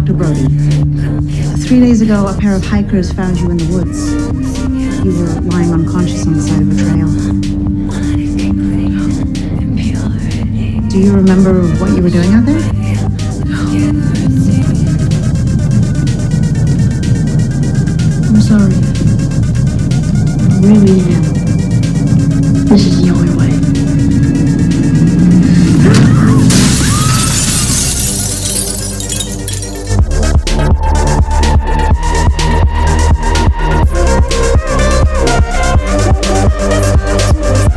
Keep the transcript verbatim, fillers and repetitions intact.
Doctor Brody. Three days ago, a pair of hikers found you in the woods. You were lying unconscious on the side of a trail. Do you remember what you were doing out there? I'm sorry. I really am. This is the only way.